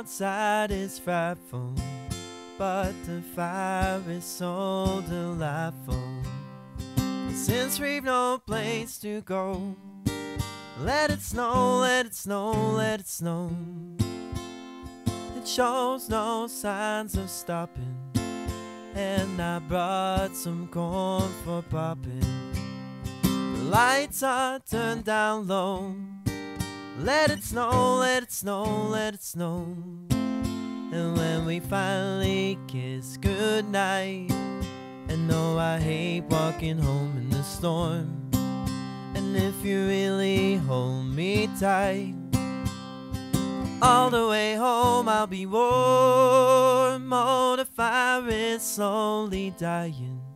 outside is frightful, but the fire is so delightful. Since we've no place to go, let it snow, let it snow, let it snow. It shows no signs of stopping, and I brought some corn for popping. The lights are turned down low. Let it snow, let it snow, let it snow. And when we finally kiss goodnight, and no, I hate walking home in the storm. And if you really hold me tight, all the way home I'll be warm. Oh, the fire is slowly dying,